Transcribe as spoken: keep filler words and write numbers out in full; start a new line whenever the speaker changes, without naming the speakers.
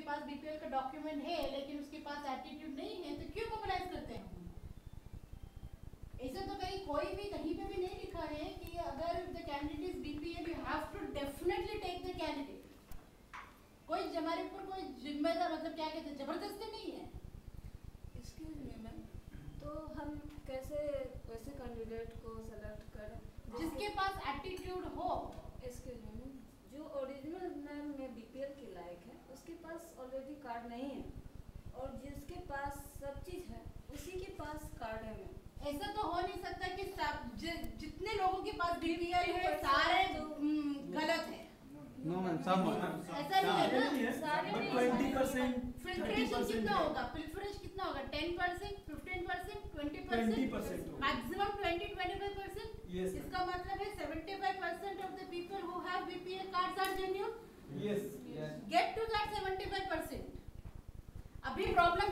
पास BPL का document है लेकिन उसके पास एप्टीट्यूड नहीं है तो क्यों मोबिलाइज करते हैं? ऐसा तो कहीं कोई भी कहीं पे भी नहीं लिखा है कि अगर the candidate is BPL you have to definitely take the candidate. कोई हमारे ऊपर कोई जिम्मेदार मतलब क्या कहते हैं जबरदस्ती नहीं है।
एक्सक्यूज मी मैम, तो हम कैसे वैसे कैंडिडेट को सेलेक्ट करें
जिसके पास एप्टीट्यूड हो?
एक्सक्यूज मी मैम, जो ओरिजिनल मैम में बीपीएल के लायक है उसके पास ऑलरेडी कार्ड नहीं है और जिसके पास सब चीज़ है उसी के पास कार्ड है मैम।
ऐसा तो हो नहीं सकता कि सब जि, जितने लोगों के पास बीपीएल है सारे गलत है।
नो मैम, सब
ऐसा नहीं है ना,
बट ट्वेंटी परसेंट
फिल्ट्रेशन कितना होगा? फिल्ट्रेशन कितना होगा? Ten percent, fifteen percent, twenty percent, maximum twenty twenty five percent. इसका मतलब है seventy five percent of the people who have BPL cards are genuine.
Yes,
get to that seventy five percent. अभी problem